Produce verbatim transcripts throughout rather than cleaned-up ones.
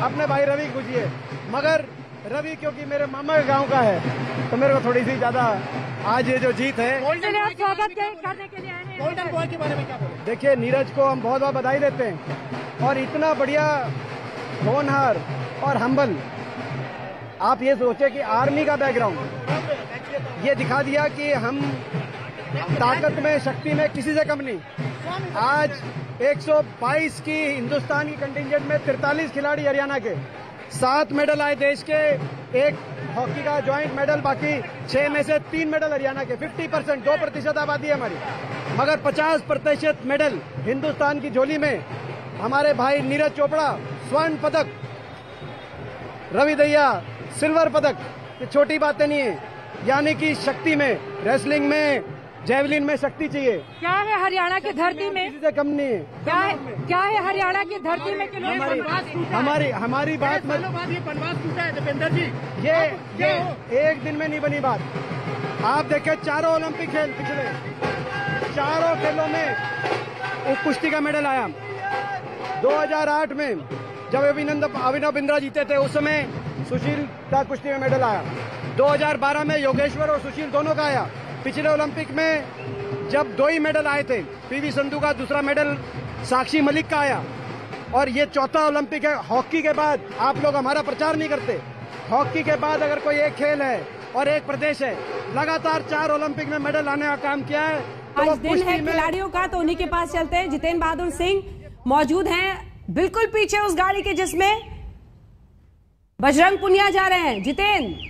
अपने भाई रवि को पूछिए। मगर रवि क्योंकि मेरे मामा के गांव का है तो मेरे को थोड़ी सी ज्यादा आज ये जो जीत है। स्वागत करने के लिए आए हैं। गोल्डन बॉय के बारे में क्या बोलें? देखिए, नीरज को हम बहुत बहुत बधाई देते हैं और इतना बढ़िया होनहार और हम्बल। आप ये सोचे कि आर्मी का बैकग्राउंड ये दिखा दिया कि हम ताकत में, शक्ति में किसी से कम नहीं। आज एक सौ बाईस की हिंदुस्तान की कंटिंजेंट में तैंतालीस खिलाड़ी हरियाणा के, सात मेडल आए देश के, एक हॉकी का ज्वाइंट मेडल, बाकी छह में से तीन मेडल हरियाणा के। पचास परसेंट, दो प्रतिशत आबादी है हमारी, मगर पचास प्रतिशत मेडल हिंदुस्तान की झोली में। हमारे भाई नीरज चोपड़ा स्वर्ण पदक, रवि दहिया सिल्वर पदक, ये छोटी बातें नहीं है। यानी कि शक्ति में, रेसलिंग में, जेवलिन में शक्ति चाहिए। क्या है हरियाणा की धरती में? किसी से कम नहीं है। क्या है क्या है हरियाणा की धरती में? हमारी हमारी हमारी बात मत, ये बनवास टूटा है दीपेंद्र जी। ये ये एक दिन में नहीं बनी बात। आप देखें, चारों ओलंपिक खेल पिछले चारों खेलों में वो कुश्ती का मेडल आया। दो हज़ार आठ में जब अभिनंदन अभिनव बिंद्रा जीते थे, उस समय सुशील का कुश्ती में मेडल आया। दो हज़ार बारह में योगेश्वर और सुशील दोनों का आया। पिछले ओलंपिक में जब दो ही मेडल आए थे, पीवी संधू का, दूसरा मेडल साक्षी मलिक का आया, और ये चौथा ओलंपिक है। हॉकी के बाद आप लोग हमारा प्रचार नहीं करते। हॉकी के बाद अगर कोई एक खेल है और एक प्रदेश है, लगातार चार ओलंपिक में मेडल लाने का काम किया है। तो आज दिन है खिलाड़ियों का, तो उन्हीं के पास चलते हैं। जितेंद्र बहादुर सिंह मौजूद हैं बिल्कुल पीछे उस गाड़ी के जिसमें बजरंग पुनिया जा रहे हैं। जितेंद्र।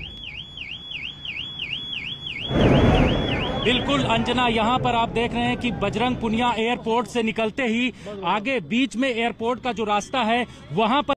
बिल्कुल अंजना, यहाँ पर आप देख रहे हैं कि बजरंग पुनिया एयरपोर्ट से निकलते ही आगे बीच में एयरपोर्ट का जो रास्ता है वहां पर